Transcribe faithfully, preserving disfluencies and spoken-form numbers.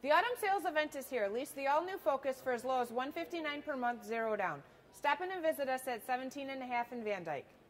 The autumn sales event is here. Lease the all-new Focus for as low as one hundred fifty-nine dollars per month, zero down. Stop in and visit us at seventeen and a half in Van Dyke.